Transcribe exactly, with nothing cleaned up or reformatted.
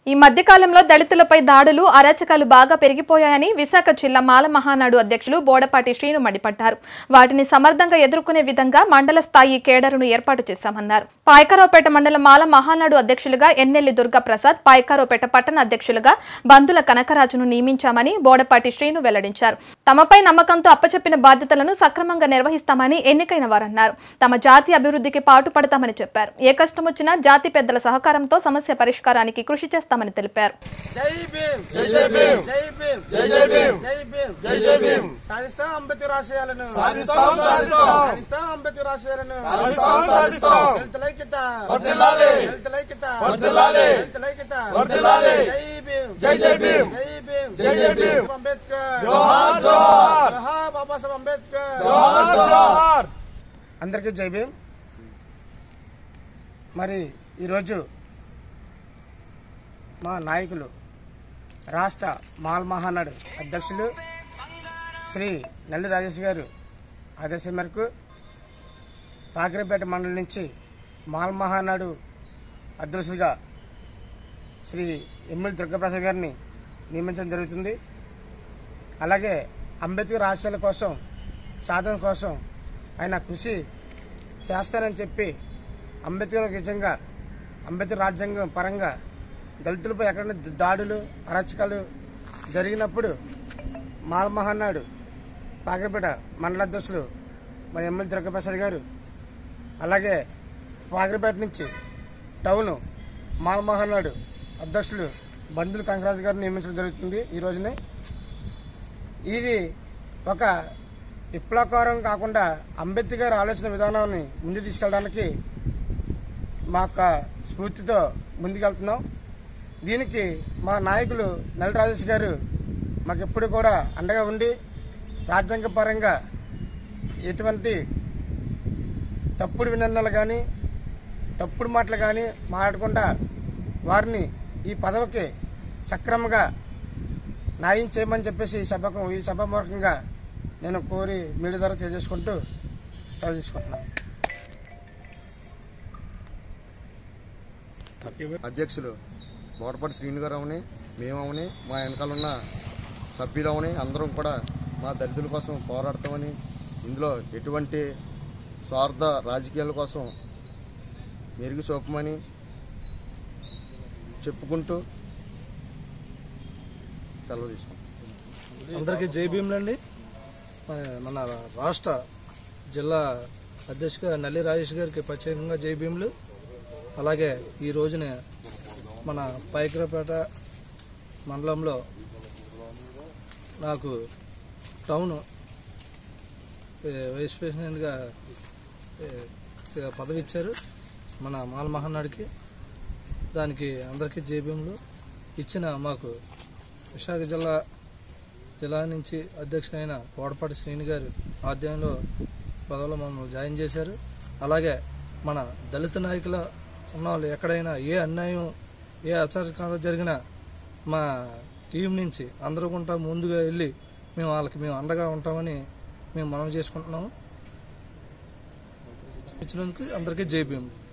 ఈ మధ్యకాలంలో దళితులపై దాడులు అరాచకాలు బాగా పెరిగిపోయాయని విశాఖ జిల్లా మాల మహానాడు అధ్యక్షులు బోడపాటి శ్రీను మండిపడ్డారు. వాటిని సమర్థంగా ఎదుర్కొనే విధంగా మండల స్థాయి కేడరును ఏర్పాటు చేశామన్నారు. పాయకారావుపేట మండల మాల మహానాడు అధ్యక్షులుగా ఎన్నెల్లి దుర్గా ప్రసాద్, పాయకారావుపేట పట్టణ అధ్యక్షులుగా బంధుల కనకరాజును నియమించామని బోడపాటి శ్రీను వెల్లడించారు. తమపై నమ్మకంతో అప్పచెప్పిన బాధ్యతలను సక్రమంగా నిర్వహిస్తామని ఎన్నికైన వారన్నారు. తమ జాతి అభివృద్ధికి పాటుపడతామని చెప్పారు. ఏ కష్టం వచ్చినా జాతి పెద్దల సహకారంతో సమస్య పరిష్కారానికి కృషి చేస్తామని తెలిపారు. జై భీమ్ జై జై భీమ్ జై భీమ్ జై జై భీమ్ జై భీమ్ జై జై భీమ్ సాధిస్తాం అంబేద్కర్ ఆశయాలను సాధిస్తాం సాధిస్తాం సాధిస్తాం అంబేద్కర్ ఆశయాలను సాధిస్తాం సాధిస్తాం దళితుల ఐక్యత వర్ధిల్లాలి దళితుల ఐక్యత వర్ధిల్లాలి దళితుల ఐక్యత వర్ధిల్లాలి జై భీమ్ జై జై భీమ్ జై భీమ్ జై జై భీమ్ అంబేద్కర్ జోహార్ జోహార్ జోహార్ బాబా సాహెబ్ అంబేద్కర్ జోహార్ జోహార్. అందరికీ జై భీమ్. మరి ఈరోజు మా నాయకులు రాష్ట్ర మాల మహానాడు అధ్యక్షులు శ్రీ నల్లి రాజేష్ గారు ఆదేశం మేరకు పాకిరేపేట మండలం నుంచి మాల మహానాడు అధ్యక్షులుగా శ్రీ ఎమ్మెల్యే దుర్గాప్రసాద్ గారిని నియమించడం జరుగుతుంది. అలాగే అంబేద్కర్ ఆశయాల కోసం సాధన కోసం ఆయన కృషి చేస్తానని చెప్పి అంబేద్కర్ నిజంగా అంబేద్కర్ రాజ్యాంగం పరంగా దళితులపై ఎక్కడైనా దాడులు అరాచకాలు జరిగినప్పుడు మాల మహానాడు పాకిరేపేట మండలాధ్యక్షులు మన ఎమ్మెల్యే దుర్గాప్రసాద్ గారు, అలాగే పాకిరేపేట నుంచి టౌన్ మాల మహానాడు అధ్యక్షులు బంధుల కనకరాజు గారిని నియమించడం జరుగుతుంది. ఈ రోజునే ఇది ఒక విప్లవకారం కాకుండా అంబేద్కర్ ఆలోచన విధానాన్ని ముందు తీసుకెళ్ళడానికి మా యొక్క స్ఫూర్తితో ముందుకెళ్తున్నాం. దీనికి మా నాయకులు నల్లి రాజేష్ గారు మాకు ఎప్పుడు కూడా అండగా ఉండి రాజ్యాంగపరంగా ఎటువంటి తప్పుడు వినన్నాలు కానీ తప్పుడు మాటలు కానీ మాట్లాడకుండా వారిని ఈ పదవికి సక్రమంగా న్యాయం చేయమని చెప్పేసి ఈ సభకు ఈ సభామూలకంగా నేను కోరి మీడియా ద్వారా తెలియజేసుకుంటూ సెలవు తీసుకుంటున్నాను. అధ్యక్షులు బోడపాటి శ్రీను గారు అవని, మేము అవని, మా వెనకాల ఉన్న సభ్యులు అవని అందరం కూడా మా దళితుల కోసం పోరాడతామని, ఇందులో ఎటువంటి స్వార్థ రాజకీయాల కోసం మెరుగు చూపమని చెప్పుకుంటూ సెలవు తీసుకుంటాం. అందరికీ జై భీములండి. మన రాష్ట్ర జిల్లా అధ్యక్షుగా నల్లి రాజేష్ గారికి ప్రత్యేకంగా జై భీములు. అలాగే ఈ రోజున మన పాయకారావుపేట మండలంలో నాకు టౌన్ వైస్ ప్రెసిడెంట్గా పదవి ఇచ్చారు మన మాల మహానాడికి. దానికి అందరికీ జై భీములు. ఇచ్చిన మాకు విశాఖ జిల్లా జిల్లా నుంచి అధ్యక్షుడైన బోడపాటి శ్రీను గారు ఆధ్వర్యంలో పదవిలో మమ్మల్ని జాయిన్ చేశారు. అలాగే మన దళిత నాయకుల ఉన్న వాళ్ళు ఎక్కడైనా ఏ అన్యాయం ఏ అచారకాలు జరిగినా మా టీం నుంచి అందరూ కూడా ముందుగా వెళ్ళి మేము వాళ్ళకి మేము అండగా ఉంటామని మేము మనవి చేసుకుంటున్నాము. ఇచ్చినందుకు అందరికీ జై భీమ్.